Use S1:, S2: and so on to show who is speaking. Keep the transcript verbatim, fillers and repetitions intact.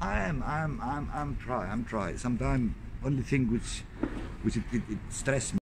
S1: I am, I'm, I'm, I'm try, I'm try. Sometimes only thing which, which it, it, it stress me.